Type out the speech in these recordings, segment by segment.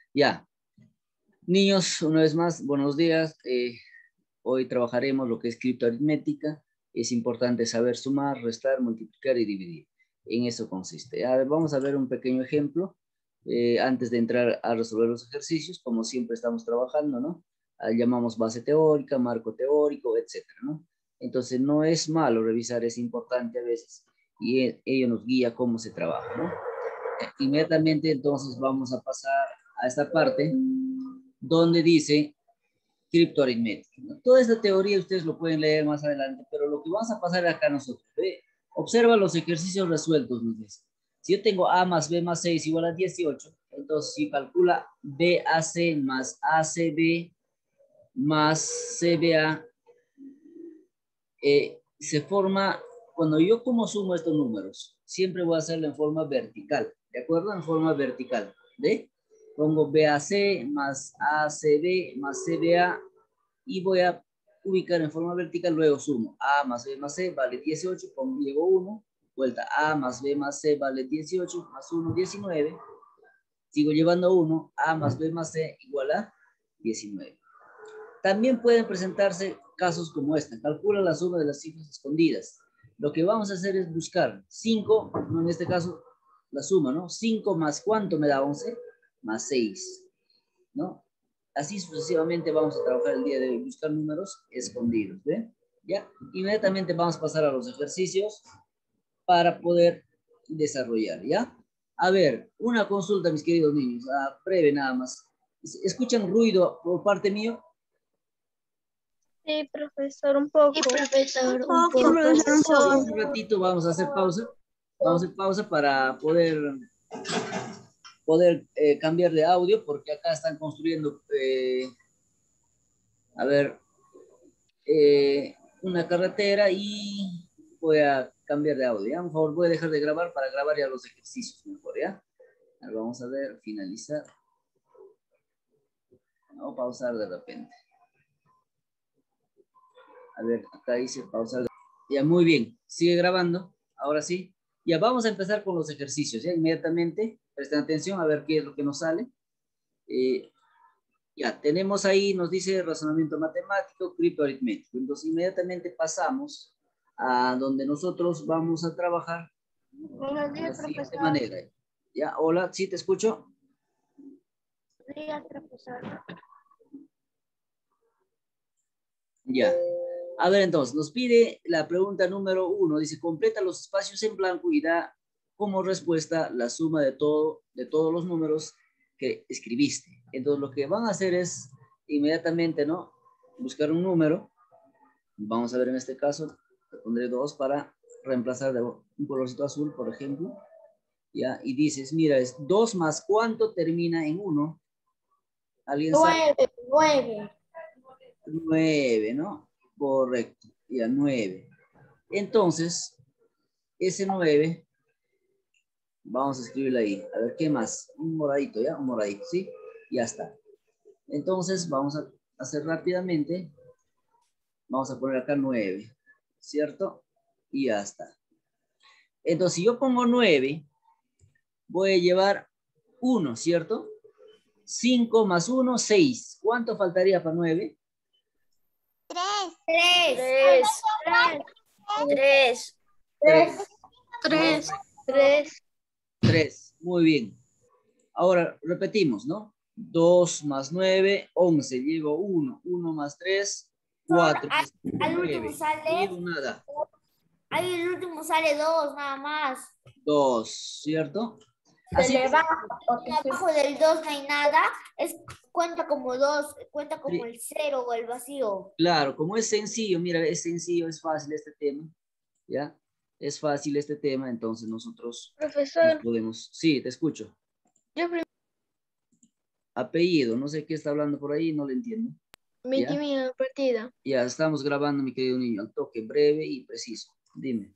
Ya, niños, una vez más, buenos días. Hoy trabajaremos lo que es criptoaritmética. Es importante saber sumar, restar, multiplicar y dividir. En eso consiste. A ver, vamos a ver un pequeño ejemplo antes de entrar a resolver los ejercicios, como siempre estamos trabajando, ¿no? Llamamos base teórica, marco teórico, etcétera, ¿no? Entonces, no es malo revisar, es importante a veces y ello nos guía cómo se trabaja, ¿no? Inmediatamente, entonces, vamos a pasar a esta parte donde dice criptoaritmética, ¿no? Toda esta teoría ustedes lo pueden leer más adelante, pero lo que vamos a pasar acá nosotros, ¿ve? Observa los ejercicios resueltos, nos dice. Si yo tengo A más B más C es igual a 18, entonces si calcula BAC más ACB más CBA, se forma, cuando yo como sumo estos números, siempre voy a hacerlo en forma vertical, ¿de acuerdo? En forma vertical, ¿ve? Pongo BAC más ACB más CBA y voy a ubicar en forma vertical, luego sumo A más B más C vale 18, pongo, llevo 1, vuelta A más B más C vale 18, más 1, 19, sigo llevando 1, A más B más C igual a 19. También pueden presentarse casos como este. Calcula la suma de las cifras escondidas. Lo que vamos a hacer es buscar 5, no, en este caso la suma, ¿no? 5 más ¿cuánto me da 11? Más 6, ¿no? Así sucesivamente vamos a trabajar el día de hoy, buscar números escondidos, ¿ve? ¿Ya? Inmediatamente vamos a pasar a los ejercicios para poder desarrollar, ¿ya? A ver, una consulta, mis queridos niños, breve nada más. ¿Escuchan ruido por parte mío? Sí, profesor, un poco. Sí, profesor, Un poco, profesor. Un ratito vamos a hacer pausa. Vamos a hacer pausa para poder cambiar de audio, porque acá están construyendo, a ver, una carretera y voy a cambiar de audio, ¿ya? Por favor, voy a dejar de grabar para grabar ya los ejercicios mejor, ¿ya? A ver, vamos a ver, finalizar. No, pausar de repente. A ver, acá dice pausar. Ya, muy bien. Sigue grabando. Ahora sí. Ya vamos a empezar con los ejercicios. Ya, inmediatamente. Presten atención a ver qué es lo que nos sale. Ya, tenemos ahí, nos dice razonamiento matemático, criptoaritmético. Entonces, inmediatamente pasamos a donde nosotros vamos a trabajar Buenos de la días, siguiente profesor. manera. Ya, hola, ¿sí te escucho? Buenos días, profesor. Ya. A ver, entonces, nos pide la pregunta número 1. Dice, completa los espacios en blanco y da como respuesta la suma de todos los números que escribiste. Entonces, lo que van a hacer es inmediatamente, ¿no? Buscar un número. Vamos a ver en este caso, le pondré 2 para reemplazar de un colorcito azul, por ejemplo. ¿Ya? Y dices, mira, es 2 más ¿cuánto termina en 1? ¿Alguien sabe? 9. 9, ¿no? Correcto. Ya, 9. Entonces, ese 9, vamos a escribirlo ahí. A ver, ¿qué más? Un moradito, ¿ya? Un moradito, ¿sí? Ya está. Entonces, vamos a hacer rápidamente. Vamos a poner acá 9, ¿cierto? Y ya está. Entonces, si yo pongo 9, voy a llevar 1, ¿cierto? 5 más 1, 6. ¿Cuánto faltaría para 9? 3. 3. 3. 3. 3. 3. Muy bien. Ahora repetimos, ¿no? 2 más 9, 11. Llevo 1. 1 más 3, 4. Al último 9. No sale, llevo nada. ahí el último sale 2 nada más. 2, ¿cierto? Se Así le es. baja porque abajo del 2 no hay nada, cuenta como 2, cuenta como el 0 o el vacío. Claro, como es sencillo, mira, es sencillo, es fácil este tema, ¿ya? Es fácil este tema, entonces nosotros nos Profesor, podemos... Sí, te escucho. yo primero Apellido, no sé qué está hablando por ahí, no le entiendo. metí ¿Ya? mi partida. Ya estamos grabando, mi querido niño, al toque, breve y preciso. Dime.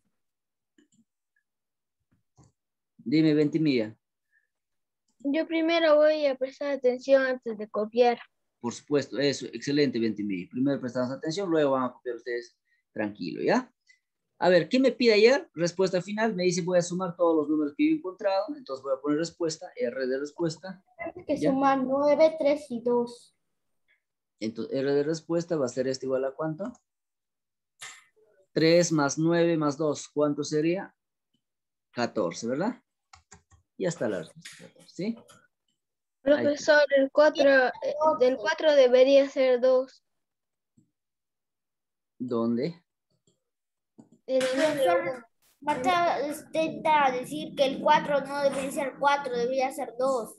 Dime, Ventimilla. Yo primero voy a prestar atención antes de copiar. Por supuesto, eso, excelente, Ventimilla. Primero prestamos atención, luego van a copiar ustedes tranquilo, ¿ya? A ver, ¿qué me pide ayer? Respuesta final. Me dice, voy a sumar todos los números que yo he encontrado. Entonces voy a poner respuesta, R de respuesta. Hay que ¿Ya? sumar 9, 3 y 2. Entonces, R de respuesta va a ser esto igual a ¿cuánto? 3 más 9 más 2. ¿Cuánto sería? 14, ¿verdad? Ya está la respuesta. ¿Sí? Profesor, el 4, del 4 debería ser 2. ¿Dónde? En el número Profesor, Marta intenta decir que el 4 no debería ser 4, debería ser 2.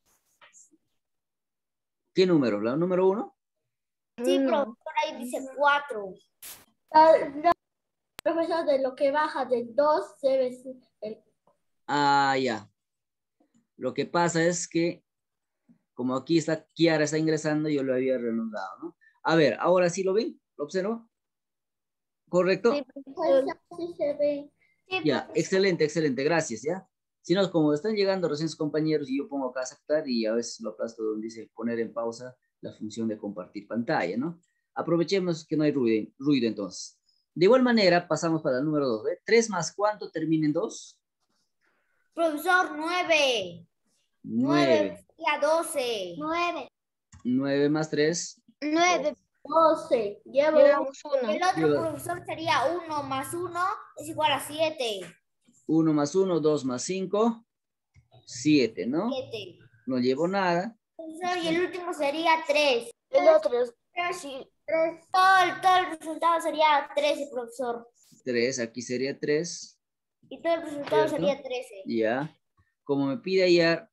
¿Qué número? ¿La número 1? Sí, uno. profesor, ahí dice 4. Profesor, de lo que baja del 2 debe ser el... Ah, ya. Lo que pasa es que, como aquí está, Kiara está ingresando, yo lo había reanudado, ¿no? A ver, ahora sí lo ven, ¿lo observo? ¿Correcto? Sí, profesor. Sí se ve. Sí, Ya, profesor. excelente, excelente, gracias, ¿ya? Si no, como están llegando recién sus compañeros y yo pongo acá aceptar y a veces lo aplasto donde dice poner en pausa la función de compartir pantalla, ¿no? Aprovechemos que no hay ruido entonces. De igual manera, pasamos para el número 2, ¿ve? 3 más ¿cuánto termina en 2? Profesor, 9. 9. Sería 12. 9. 9 más 3. 9. 12. Llevamos 1. El otro profesor sería 1 más 1 es igual a 7. 1 más 1, 2 más 5, 7, ¿no? 7. No llevo nada. Profesor, y el último sería 3. El otro es... Sí. Todo el resultado sería 13, profesor. 3, aquí sería 3. Y todo el resultado ¿Cierto? sería 13. Ya. Como me pide ayer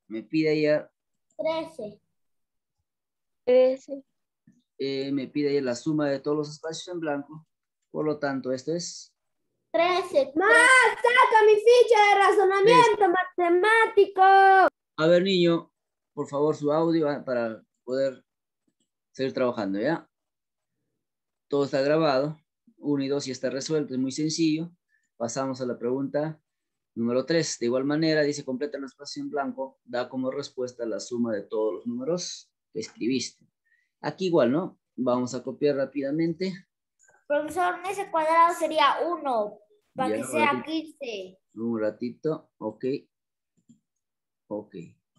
13. 13. me pide ayer la suma de todos los espacios en blanco. Por lo tanto, esto es 13. ¡Más! ¡Saca mi ficha de razonamiento matemático! A ver, niño, por favor, su audio para poder seguir trabajando, ¿ya? Todo está grabado. 1 y 2 ya está resuelto, es muy sencillo. Pasamos a la pregunta número 3. De igual manera, dice, completa el espacio en blanco, da como respuesta la suma de todos los números que escribiste. Aquí igual, ¿no? Vamos a copiar rápidamente. Profesor, en ese cuadrado sería 1, para Ya, que sea 15. un ratito, ok. Ok.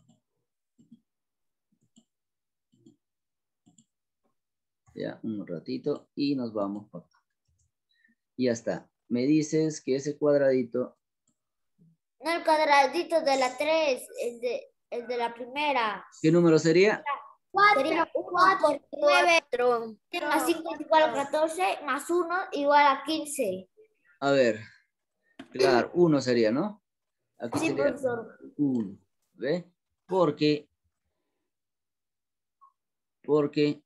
Ya, un ratito y nos vamos para acá. Ya está. Me dices que ese cuadradito. No, el cuadradito de la 3, el de la primera. ¿Qué número sería? Sería 1 por 9 más 5 es igual a 14, más 1 igual a 15. A ver. Claro, 1 sería, ¿no? Aquí Sí, sería profesor. 1. ¿Ve? Porque Porque,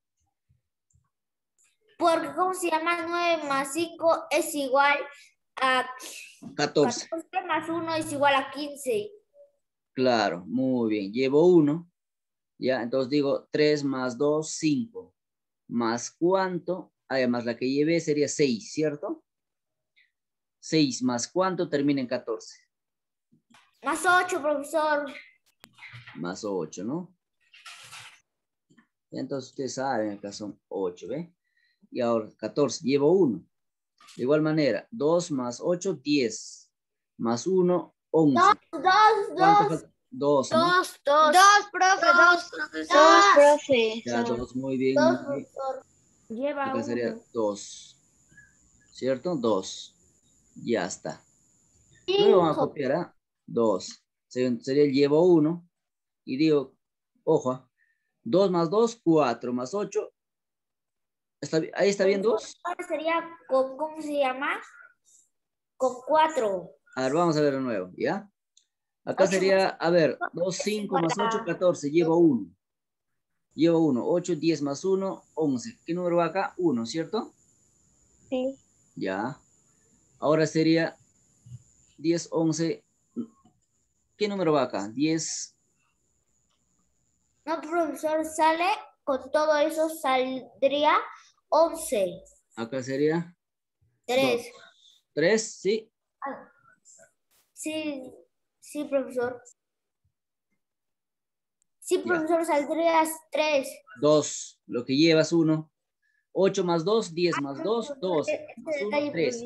¿cómo se llama? 9 más 5 es igual a 14. 14 más 1 es igual a 15. Claro, muy bien. Llevo 1. Ya, entonces digo 3 más 2, 5. ¿Más cuánto? Además, la que llevé sería 6, ¿cierto? 6 más cuánto termina en 14. Más 8, profesor. Más 8, ¿no? Entonces ustedes saben, acá son 8, ¿ve? Y ahora 14, llevo 1. De igual manera, 2 más 8, 10. Más 1, 11. 2, ¿Cuánto falta? 2, ¿no? 2, profe, 2, profesor. 2, profe. Ya, 2, muy bien. 2, Muy bien. profesor. Lleva Acá sería 1. 2. ¿Cierto? 2. Ya está. Luego vamos a copiar a 2. Sería llevo 1. Y digo, ojo, 2 más 2, 4 más 8. ¿Ahí está bien 2? Ahora sería con, ¿cómo se llama? Con 4. A ver, vamos a ver de nuevo, ¿ya? Acá 8 sería, a ver, más 2, es 5 igual más 8, a 14. Llevo 1. Llevo 1. 8, 10 más 1, 11. ¿Qué número va acá? 1, ¿cierto? Sí. Ya. Ahora sería 10, 11. ¿Qué número va acá? 10. No, profesor, sale con todo eso saldría 11. Acá sería 3. 3, ¿sí? Sí, sí, profesor. Sí, profesor, saldría 3. 2. Lo que llevas 1. 8 más 2, 10 más 2, 12. Este Más 1, detalle me 3. olvidé.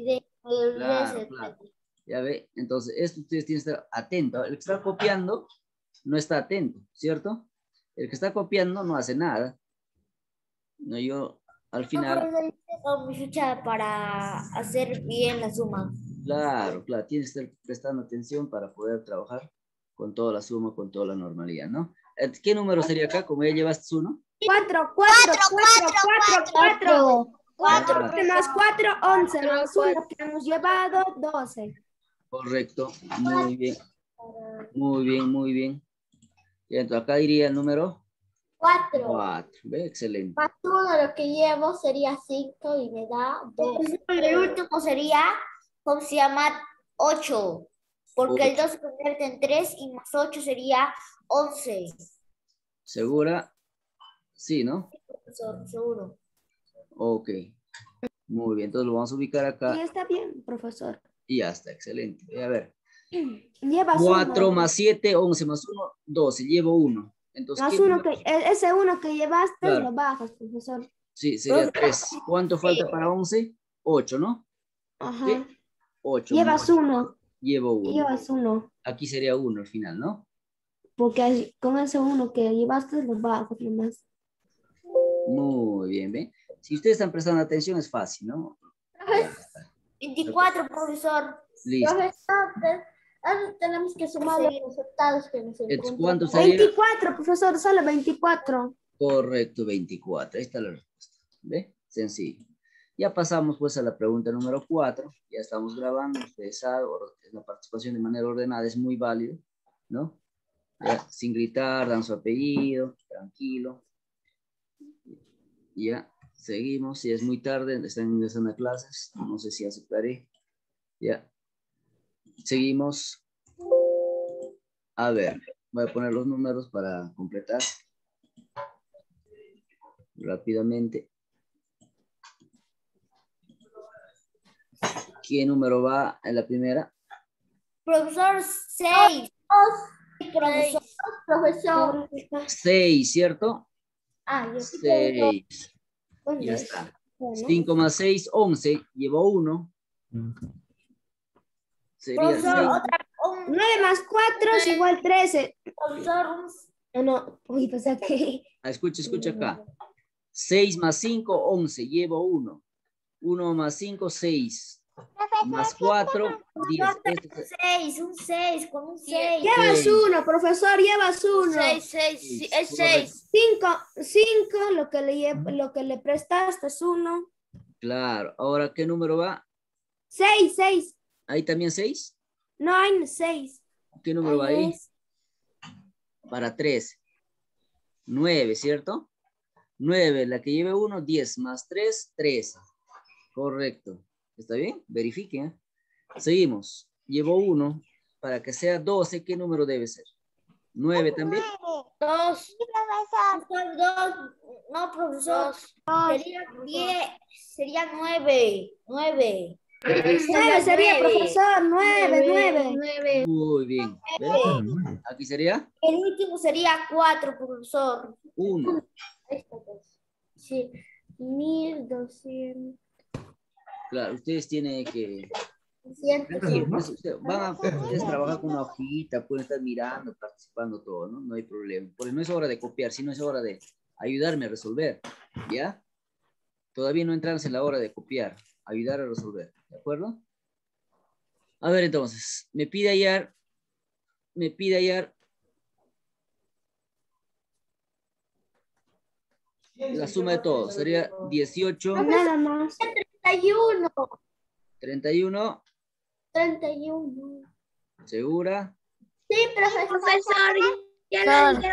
Claro, claro. Ya ve, entonces esto ustedes tienen que estar atentos. El que está copiando no está atento, ¿cierto? El que está copiando no hace nada. No, yo al final, Con mi ficha para hacer bien la suma. claro, claro, tienes que estar prestando atención para poder trabajar con toda la suma, con toda la normalidad, ¿no? ¿Qué número sería acá? Como ya llevaste uno. 4, 4, 4, 4, 4. 4 Claro, más 4, 11 más 1 que hemos llevado, 12. correcto, muy bien, muy bien, muy bien. Y entonces acá iría el número 4. 4, ¿ve? Excelente. Más uno lo que llevo sería 5 y me da 2. El último sería, ¿cómo se llama? 8. Porque el 2 se convierte en 3 y más 8 sería 11. ¿Segura? Sí, ¿no? Profesor, seguro. Ok, muy bien, entonces lo vamos a ubicar Y acá está bien, profesor. y ya está, excelente. A ver, Llevas 4 uno. más 7, 11 más 1, 12, llevo 1. Entonces, Más ¿qué uno número? ese uno que llevaste Claro, lo bajas, profesor. sí, sería 3. ¿Cuánto falta para 11? 8, ¿no? ¿Sí? Ajá. 8 más Llevas 8, uno. llevo 1. Llevas uno. Aquí sería 1 al final, ¿no? Porque con ese uno que llevaste lo bajas nomás. Muy bien, ¿ven? Si ustedes están prestando atención es fácil, ¿no? Ya está. 24, profesor. Listo. Profesor, ahora tenemos que sumar los resultados que nos Entonces, ¿cuánto encontramos. sería? 24, profesor, solo 24. Correcto, 24. Ahí está la respuesta. ¿Ve? Sencillo. Ya pasamos pues a la pregunta número 4. Ya estamos grabando. Ustedes saben, la participación de manera ordenada es muy válido, ¿no? Ya, sin gritar, dan su apellido, tranquilo. Ya, seguimos. Si es muy tarde, están ingresando a clases. No sé si aceptaré. Ya. Seguimos. A ver, voy a poner los números para completar rápidamente. ¿Qué número va en la primera? Profesor, 6. Profesor, profesor. 6, ¿cierto? Yo 6. Ya está. 5 más 6, 11. Llevo 1. Sería Profesor, 6. otra. 9 más 4 es igual 13. Profesor, No. Uy, pasa que. Escucha, escucha acá. 6 más 5, 11. Llevo 1. 1 más 5, 6. Más 4, 10. un 6, con un 6. Llevas 6. uno, profesor, llevas uno. 6, es 6. 5, lo que le prestaste es 1. Claro. Ahora, ¿qué número va? 6. ¿Ahí también 6? No hay 6. ¿Qué número va ahí? Para 3. 9, ¿cierto? 9, la que lleve 1, 10 más 3, 13. Correcto. ¿Está bien? Verifiquen. ¿Eh? Seguimos. Llevo 1. Para que sea 12, ¿qué número debe ser? 9 también. 2. Profesor, 2. No, profesor. Sería 10. Sería 9. 9. 9 sería, profesor. 9. Muy bien. ¿Ves? Aquí sería El último sería 4, profesor. 1. Sí. 1200. Claro, ustedes tienen que... Van a ustedes trabajar con una hojita, pueden estar mirando, participando todo, ¿no? No hay problema. Porque no es hora de copiar, sino es hora de ayudarme a resolver, ¿ya? Todavía no entrarse en la hora de copiar, ayudar a resolver, ¿de acuerdo? A ver, entonces, me pide hallar la suma de todos. Sería 18, Nada más. 31. 31, 31. ¿segura? Sí, profesor. Ya lo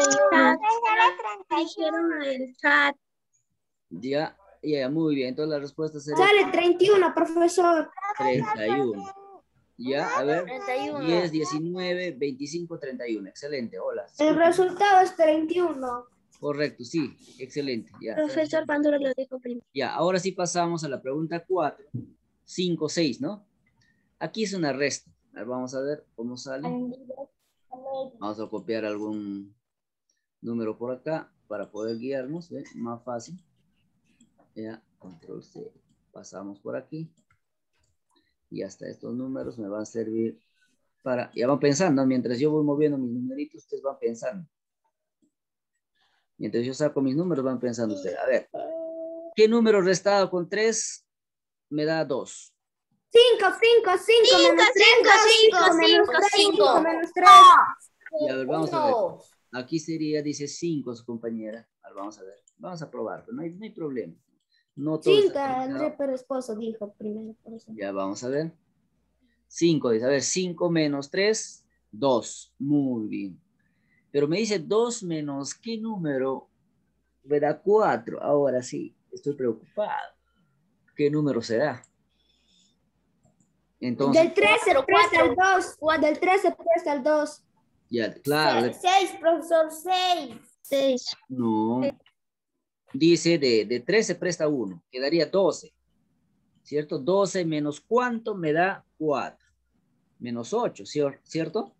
dijeron en el chat. Ya, muy bien. Entonces la respuesta sería Sale 31, profesor. 31. Ya, a ver. 31. 10, 19, 25, 31. Excelente, hola. El resultado es 31. Correcto, sí, excelente. Ya, Profesor Pandora lo dijo primero. ya, ahora sí pasamos a la pregunta 4, 5, 6, ¿no? Aquí es una resta. A ver, vamos a ver cómo sale. Vamos a copiar algún número por acá para poder guiarnos, ¿eh? Más fácil. Ya, control C. Pasamos por aquí. Y hasta estos números me van a servir para... Ya van pensando, mientras yo voy moviendo mis numeritos, ustedes van pensando. Mientras yo saco mis números, van pensando ustedes. A ver, ¿qué número restado con 3 me da 2? 5 menos 3, 5 menos 3, 5 menos 3. Y a ver, vamos a ver. Aquí sería, dice 5 su compañera. A ver, vamos a ver. Vamos a probar, pero no hay problema. No todo 5, está André Pérez Esposo dijo primero. Por eso. Ya, vamos a ver. 5, dice, a ver, 5 menos 3, 2. Muy bien. Pero me dice 2 menos, ¿qué número? Me da 4. Ahora sí, estoy preocupado. ¿Qué número será? Entonces, Del 3 se presta el 2. Del 3 se presta el 2. ya, claro. 6, profesor, 6. 6. No. Dice de 3 se presta 1. Quedaría 12. ¿Cierto? 12 menos ¿cuánto me da? 4. Menos 8, ¿cierto?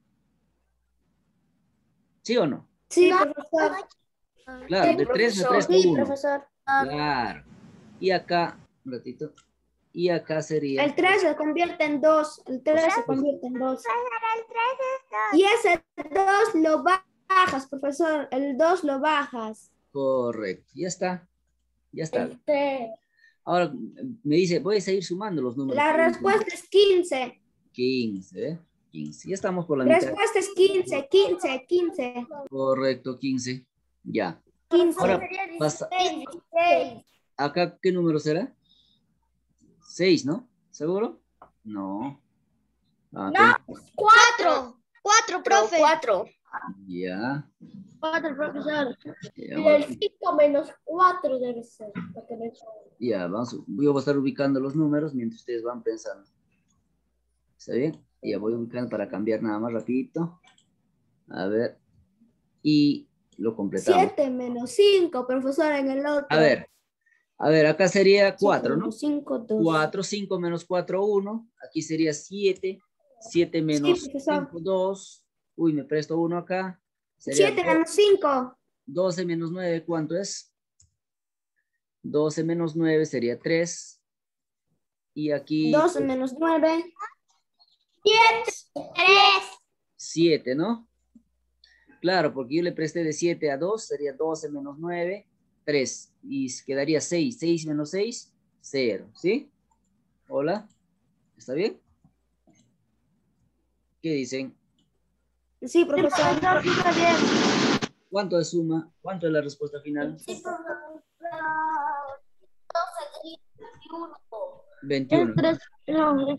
¿Sí o no? Sí, profesor. Claro, Sí, de 3 me profesor. presta Sí, 1. profesor. Claro. Y acá, un ratito. Y acá sería... El 3 se convierte en 2. El 3 se convierte en 2. Y ese 2 lo bajas, profesor. El 2 lo bajas. Correcto. Ya está. Ya está. El 3. Ahora me dice, voy a seguir sumando los números. La respuesta es 15. 15, ¿eh? 15. Ya estamos por la mitad. Respuesta es 15, 15, 15. Correcto, 15. Ya. 15. Ahora pasa. ¿Acá qué número será? 6, ¿no? ¿Seguro? No. Ah, No, 4, profe. 4. Ya. 4, profesor. Ya, ahora- 5 menos 4 debe ser. ya, vamos. Voy a estar ubicando los números mientras ustedes van pensando. ¿Está bien? Ya voy ubicando para cambiar nada más rapidito. A ver. Y lo completamos. 7 menos 5, profesor, en el otro. A ver, acá sería 4, ¿no? 5, 2. 4, 5 menos 4, 1. Aquí sería 7. 7 menos Sí, profesor. 5, 2. Uy, me presto 1 acá. 7 menos 5. 12 menos 9, ¿cuánto es? 12 menos 9 sería 3. Y aquí... 12 menos 9. 7, ¿no? Claro, porque yo le presté de 7 a 2, sería 12 menos 9, 3. Y quedaría 6. 6 menos 6, 0. ¿Sí? Hola. ¿Está bien? ¿Qué dicen? Sí, profesor. Está bien. ¿Cuánto es suma? ¿Cuánto es la respuesta final? 21. No,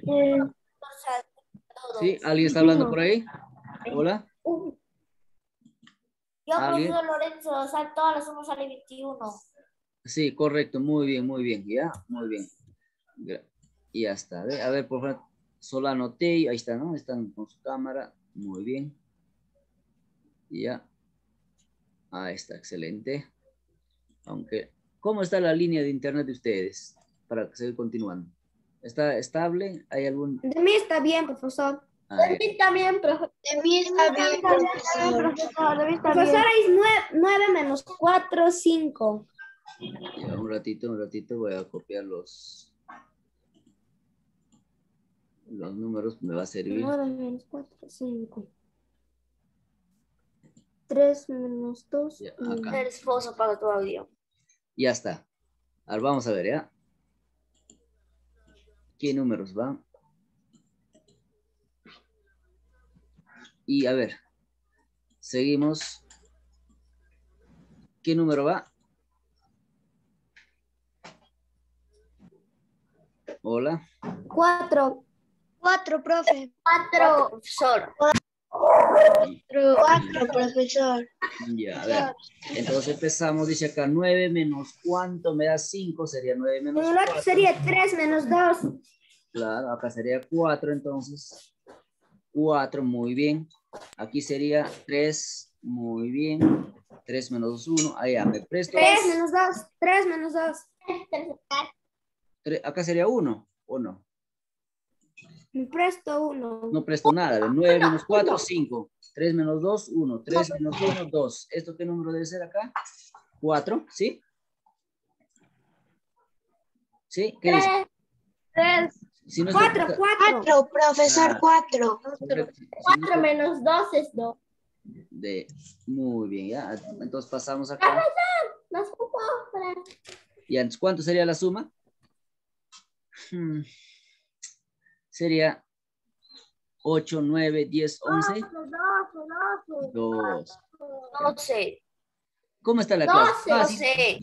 ¿Sí? ¿Alguien está hablando por ahí? Hola. Yo, ¿Alguien? profesor Lorenzo, o sea, todas las sumas sale 21. Sí, correcto. Muy bien, muy bien. Ya, muy bien. Y ya está. A ver, por favor. Solo anoté. Ahí está, ¿no? Están con su cámara. Muy bien. Ya. Ahí está, excelente. Aunque, ¿cómo está la línea de internet de ustedes? Para seguir continuando. ¿Está estable? ¿Hay algún...? De mí está bien, profesor. De mí también, profesor. de mí está bien, profesor. Profesor, es 9 menos 4, 5. Ya, un ratito voy a copiar los números, me va a servir. 9 menos 4, 5. 3 menos 2. Ya, acá. El esposo paga tu audio. Ya está. Ahora vamos a ver, ¿ya? ¿Qué números van? Y a ver, seguimos. ¿Qué número va? Hola. 4. 4, profe. 4, profesor. 4, profesor. Ya, a ver. Entonces empezamos, dice acá, 9 menos ¿cuánto me da 5? Sería 9 En menos el otro 4. sería 3 menos 2. Claro, acá sería 4, entonces. 4, muy bien. Aquí sería 3, muy bien. 3 menos 1, allá me presto. 3 menos 2. 3 menos 2. Acá sería 1, ¿o no? Me presto 1. No presto nada. 9 menos 4, 5. 3 menos 2, 1. 3 menos 1, 2. ¿Esto qué número debe ser acá? 4, ¿sí? ¿Sí? ¿Qué dice? 3. Si no es 4, 4. Profesor, 4. correcto. Si no 4 menos 2 es 2. muy bien, ya. Entonces pasamos acá. Nos ocupó. Y entonces, ¿cuánto sería la suma? Sería 8, 9, 10, 11. 2. 12. ¿Cómo está la clase? 12. Fácil. 12.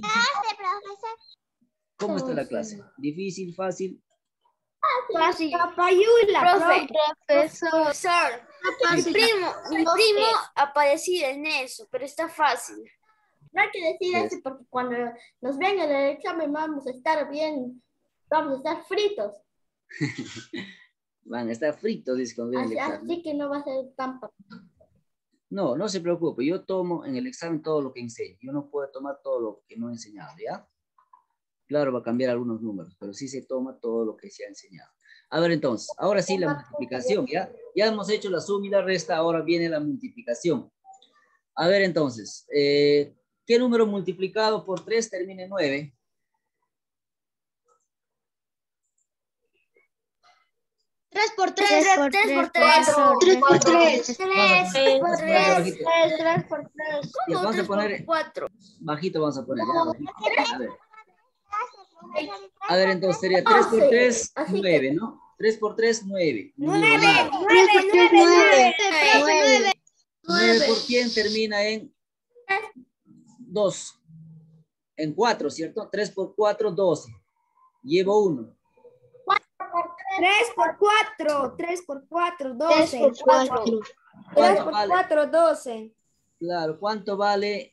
¿Cómo está la clase? ¿Difícil, fácil? Fácil. Papayula, Profesor. Mi primo aparecía en eso, pero está fácil. No hay que decir Yes. eso porque cuando nos venga el examen vamos a estar bien, vamos a estar fritos. Van a estar fritos, dice cuando viene el examen. Así que no va a ser tan No, no se preocupe. Yo tomo en el examen todo lo que enseño. Yo no puedo tomar todo lo que no he enseñado, ¿ya? Claro, va a cambiar algunos números, pero sí se toma todo lo que se ha enseñado. A ver, entonces, ahora sí la multiplicación, ¿ya? Ya hemos hecho la suma y la resta, ahora viene la multiplicación. A ver, entonces, ¿qué número multiplicado por 3 termina en 9? Tres por 3. 3 por 3. 3 por 3. 3 por 3. Ya, vamos a 3 poner, por 4. bajito vamos a poner, ¿ya? Bajito. A ver, entonces sería 3 por 3, 9, ¿no? 3 por 3, 9. 9. 9 por 100 termina en 2. En 4, ¿cierto? 3 por 4, 12. Llevo 1. 3 por 4. 3 por 4, 12. 3 por 4. 3 por 4, 12. Claro, ¿cuánto vale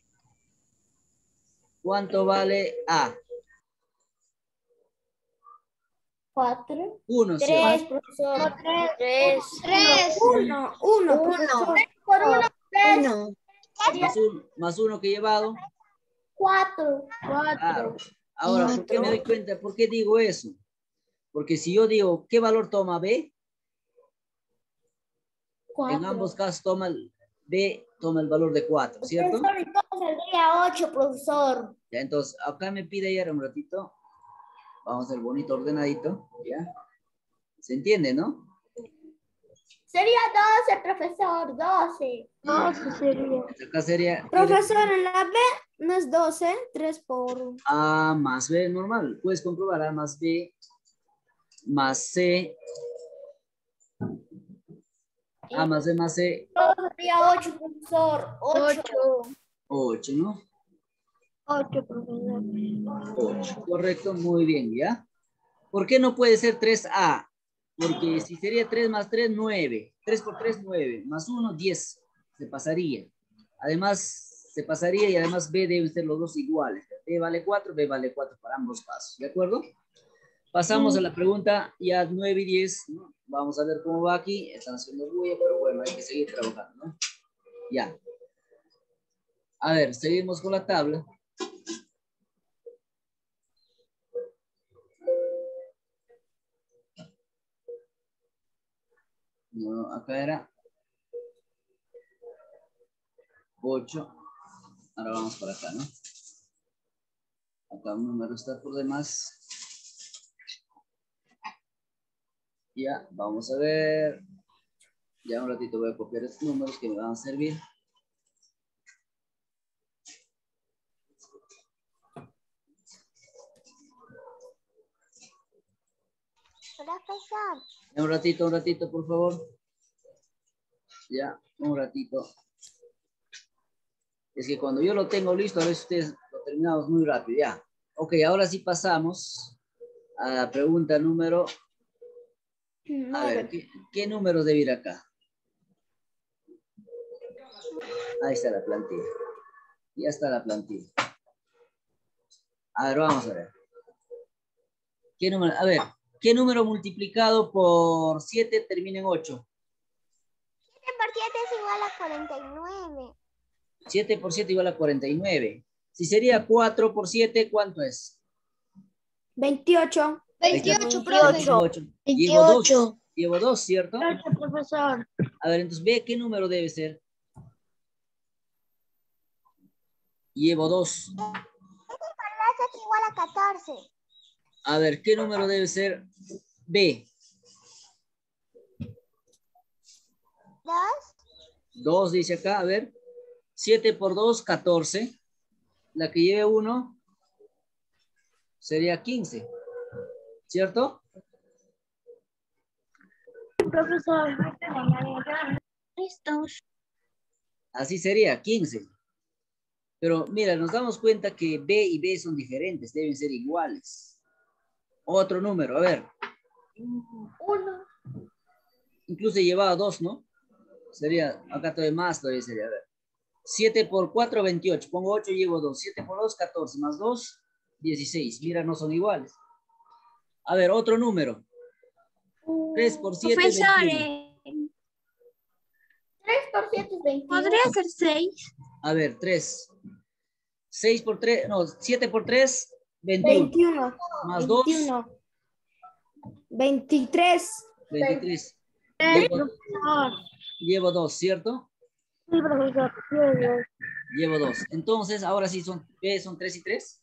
A? 4. 1, 3, ¿cierto? profesor. 3. 1, profesor. Por 1, 3. 1. Más 1 que he llevado. 4. Claro. Ahora, ¿por qué me doy cuenta? ¿Por qué digo eso? Porque si yo digo, ¿qué valor toma B? En ambos casos B toma el valor de 4, ¿cierto? Profesor, entonces saldría 8, profesor. Ya, entonces, acá me pide ya un ratito. Vamos a hacer bonito ordenadito, ¿ya? ¿Se entiende, no? Sería 12, profesor, 12. 12 sería. Acá sería... Profesor, en la B no es 12. 3 por... A más B normal. Puedes comprobar A más B más C. A más B más C. Sería 8, profesor. 8. 8, ¿no? 8, profesor. 8, correcto, muy bien, ¿ya? ¿Por qué no puede ser 3A? Porque si sería 3 más 3, 9. 3 por 3, 9. Más 1, 10. Se pasaría. Además, se pasaría y además B deben ser los dos iguales. B vale 4, B vale 4 para ambos casos, ¿de acuerdo? Pasamos a la pregunta ya 9 y 10, ¿no? Vamos a ver cómo va aquí. Están haciendo bulla, pero bueno, hay que seguir trabajando, ¿no? Ya. A ver, seguimos con la tabla. No, acá era 8. Ahora vamos para acá, ¿no? Acá un número está por demás. Ya, vamos a ver. Ya un ratito voy a copiar estos números que me van a servir. Profesor. Ya, un ratito, por favor. Ya, un ratito. Es que cuando yo lo tengo listo, a veces ustedes lo terminamos muy rápido, ya. Ok, ahora sí pasamos a la pregunta número... A ver, ¿qué número debe ir acá? Ahí está la plantilla. Ya está la plantilla. A ver, vamos a ver. ¿Qué número? A ver, ¿qué número multiplicado por 7 termina en 8? 7 por 7 es igual a 49. 7 por 7 igual a 49. Si sería 4 por 7, ¿cuánto es? 28. 28, profe. 28. 28. Llevo 2, ¿cierto? 28, profesor. A ver, entonces ve qué número debe ser. Llevo 2. Es igual a 14. A ver, ¿qué número debe ser? B. 2 dice acá, a ver. 7 por 2, 14. La que lleve 1 sería 15. ¿Cierto? Profesor. Listos. Así sería, 15. Pero mira, nos damos cuenta que B y B son diferentes, deben ser iguales. Otro número, a ver. 1. Incluso llevaba 2, ¿no? Sería, acá todavía más, todavía sería, a ver. 7 por 4, 28. Pongo 8 y llevo 2. 7 por 2, 14. Más 2, 16. Mira, no son iguales. A ver, otro número. 3 por 7, Profesor, 21. 3 por 7 es 21. ¿podría ser 6? A ver, 3. 6 por 3, no, 7 por 3, 21. 21. Más 2, 21. 23. 23. Profesor. Llevo 2, ¿cierto? Sí, profesor. Llevo 2. Entonces, ahora sí son, B son 3 y 3.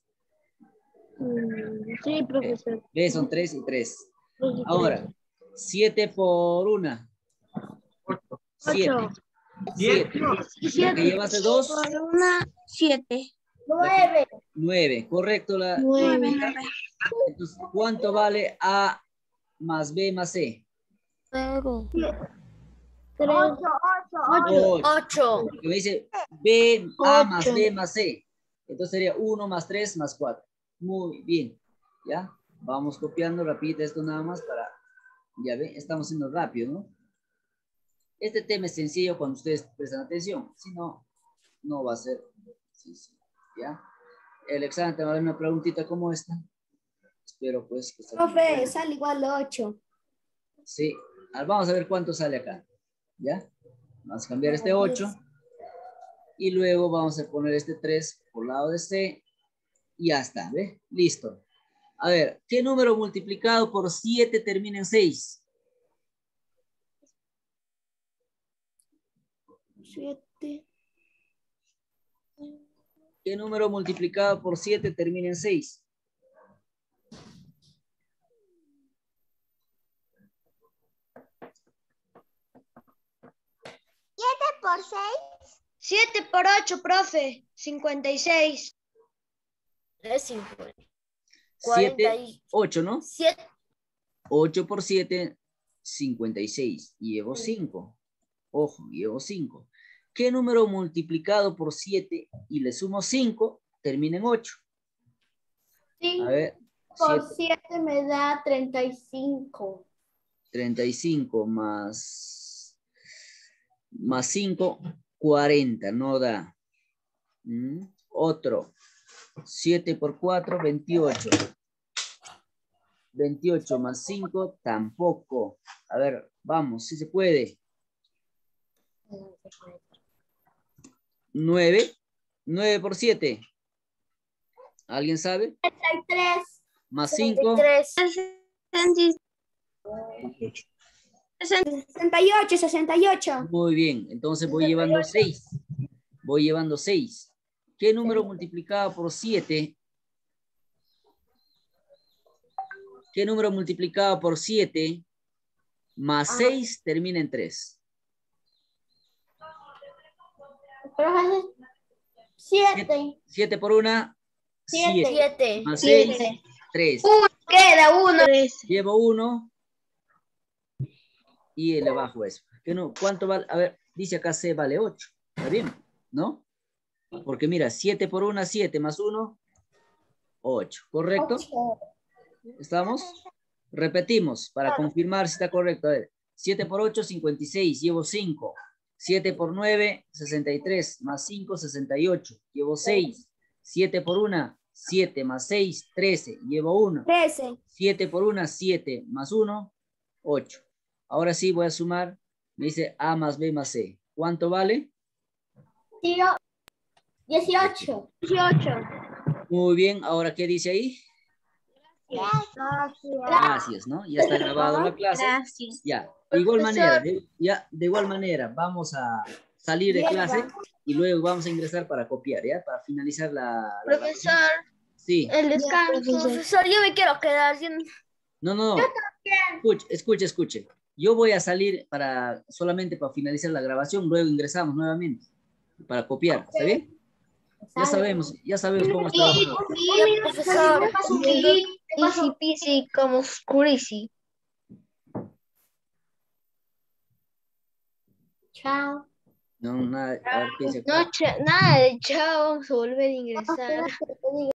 Sí, profesor. B son 3 y 3. Ahora, 7 por 1. 7. 7. La que llevaste 2. Por una, 7. 9. 9. Correcto. 9. Entonces, ¿cuánto vale A más B más C? 8. 8. Porque me dice B, A más B más C. Entonces sería 1 más 3 más 4. Muy bien. ¿Ya? Vamos copiando rapidito esto nada más para... Ya ven, estamos haciendo rápido, ¿no? Este tema es sencillo cuando ustedes prestan atención. Si no, no va a ser sencillo. ¿Ya? El examen te va a dar una preguntita como esta. Espero pues que... Profe, sale igual 8. Sí. Vamos a ver cuánto sale acá. ¿Ya? Vamos a cambiar este 8. Y luego vamos a poner este 3 por lado de C. Y ya está, ¿ve? Listo. A ver, ¿qué número multiplicado por 7 termina en 6? 7. ¿Qué número multiplicado por 7 termina en 6? 7 por 8, profe. 56. Es 50. 7, 8, ¿no? 7. 8 por 7, 56. Llevo 5. Ojo, llevo 5. ¿Qué número multiplicado por 7 y le sumo 5 termina en 8? A ver. Por 7. 7 me da 35. 35 más 5, 40. No da. Otro. 7 por 4, 28. 28 más 5, tampoco. A ver, vamos, si se puede. 9. 9 por 7. ¿Alguien sabe? 33. Más 5. 68, 68. Muy bien, entonces voy llevando 6. Voy llevando 6. ¿Qué número multiplicado por 7? ¿Qué número multiplicado por 7 más 6 termina en 3? 7. 7 por 1, 7. 7. Más 6, 3. Queda 1. Llevo 1 y le bajo eso. ¿Cuánto vale? A ver, dice acá C vale 8. ¿Está bien? ¿No? Porque mira, 7 por 1, 7 más 1, 8. ¿Correcto? 8. ¿Estamos? Repetimos para confirmar si está correcto. A ver, 7 por 8, 56. Llevo 5. 7 por 9, 63. Más 5, 68. Llevo 6. 7 por 1, 7. Más 6, 13. Llevo 1. 13. 7 por 1, 7. Más 1, 8. Ahora sí voy a sumar. Me dice A más B más C. ¿Cuánto vale? 18. Muy bien. Ahora, ¿qué dice ahí? Gracias, ¿no? Ya está grabado la clase. Gracias. Ya, de igual manera, de igual manera, vamos a salir de clase y luego vamos a ingresar para copiar, ¿ya? Para finalizar la Profesor, sí. el descanso. Profesor, yo me quiero quedar. No. Escuche. Yo voy a salir solamente para finalizar la grabación, luego ingresamos nuevamente para copiar, ¿está bien? Ya sabemos cómo está. Profesor. Easy peasy como crazy. Chao. No, nada, a ver, ¿qué dice acá? No, nada de chao, vamos a volver a ingresar.